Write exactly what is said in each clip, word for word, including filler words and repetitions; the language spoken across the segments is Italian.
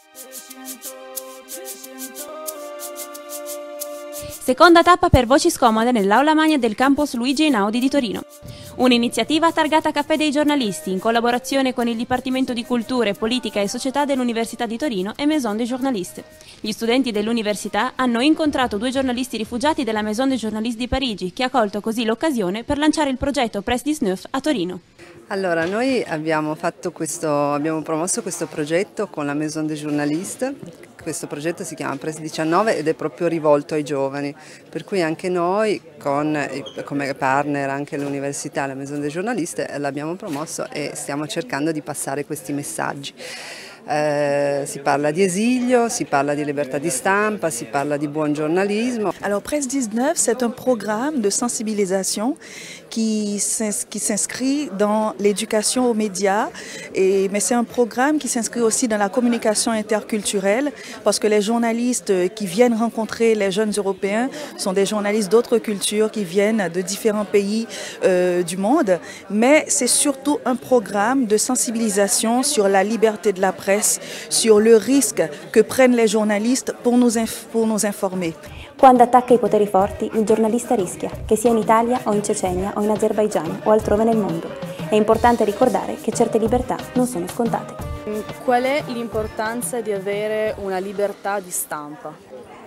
Seconda tappa per Voci Scomode nell'aula magna del campus Luigi Einaudi di Torino. Un'iniziativa targata Caffè dei giornalisti in collaborazione con il Dipartimento di Cultura, Politica e Società dell'Università di Torino e Maison des Journalistes. Gli studenti dell'università hanno incontrato due giornalisti rifugiati della Maison des Journalistes di Parigi, che ha colto così l'occasione per lanciare il progetto Presse diciannove a Torino. Allora, noi abbiamo, fatto questo, abbiamo promosso questo progetto con la Maison des Journalistes. Questo progetto si chiama Presse diciannove ed è proprio rivolto ai giovani, per cui anche noi con, come partner anche l'università, la Maison des Journalistes, l'abbiamo promosso e stiamo cercando di passare questi messaggi. Euh, si parla di esilio, si parla di libertà di stampa, si parla di buon giornalismo. Alors Presse dix-neuf, c'est un programme de sensibilisation qui s'inscrit dans l'éducation aux médias, et, mais c'est un programme qui s'inscrit aussi dans la communication interculturelle, parce que les journalistes qui viennent rencontrer les jeunes Européens sont des journalistes d'autres cultures qui viennent de différents pays euh, du monde, mais c'est surtout un programme de sensibilisation sur la liberté de la presse, sur le risque que prennent les journalistes pour nous, pour nous informer. Quando attacca i poteri forti, il giornalista rischia, che sia in Italia o in Cecenia o in Azerbaigian o altrove nel mondo. È importante ricordare che certe libertà non sono scontate. Qual è l'importanza di avere una libertà di stampa?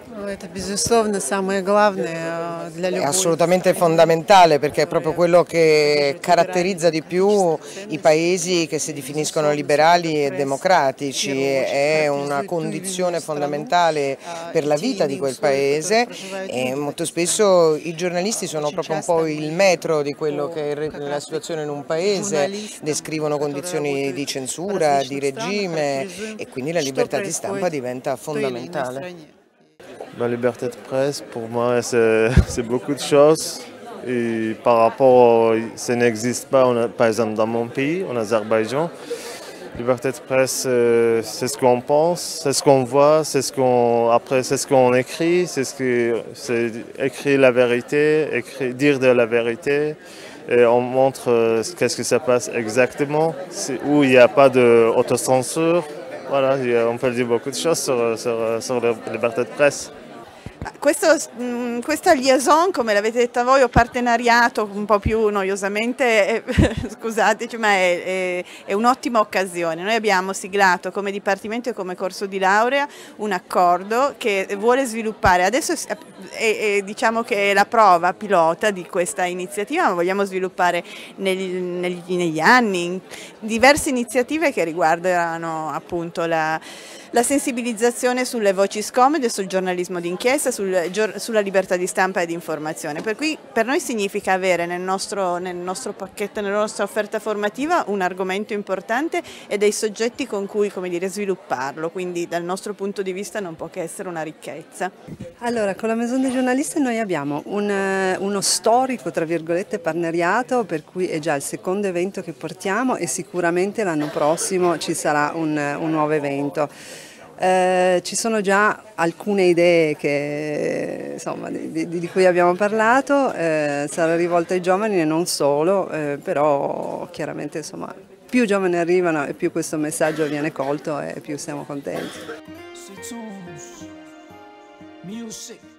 È assolutamente fondamentale, perché è proprio quello che caratterizza di più i paesi che si definiscono liberali e democratici, è una condizione fondamentale per la vita di quel paese e molto spesso i giornalisti sono proprio un po' il metro di quello che è la situazione in un paese, descrivono condizioni di censura, di regime e quindi la libertà di stampa diventa fondamentale. La liberté de presse, pour moi, c'est beaucoup de choses. Et par rapport, ça n'existe pas, on a, par exemple, dans mon pays, en Azerbaïdjan. Liberté de presse, c'est ce qu'on pense, c'est ce qu'on voit, c'est ce qu'on, après, c'est ce qu'on écrit, c'est ce que, c'est écrire la vérité, écrire, dire de la vérité. Et on montre qu'est-ce que ça passe exactement, où il n'y a pas d'autocensure. Voilà, on peut dire beaucoup de choses sur, sur, sur la liberté de presse. Questo, questa liaison, come l'avete detta voi, o partenariato un po' più noiosamente, eh, scusateci, ma è, è, è un'ottima occasione. Noi abbiamo siglato come Dipartimento e come corso di laurea un accordo che vuole sviluppare, adesso è, è, diciamo che è la prova pilota di questa iniziativa, ma vogliamo sviluppare negli, negli, negli anni diverse iniziative che riguardano appunto la La sensibilizzazione sulle voci scomode, sul giornalismo d'inchiesta, sul, sulla libertà di stampa e di informazione. Per cui per noi significa avere nel nostro, nel nostro pacchetto, nella nostra offerta formativa un argomento importante e dei soggetti con cui, come dire, svilupparlo, quindi dal nostro punto di vista non può che essere una ricchezza. Allora, con la Maison des Journalistes noi abbiamo un, uno storico, tra virgolette, partenariato, per cui è già il secondo evento che portiamo e sicuramente l'anno prossimo ci sarà un, un nuovo evento. Eh, ci sono già alcune idee che, insomma, di, di, di cui abbiamo parlato, eh, sarà rivolta ai giovani e non solo, eh, però chiaramente insomma, più giovani arrivano e più questo messaggio viene colto e più siamo contenti.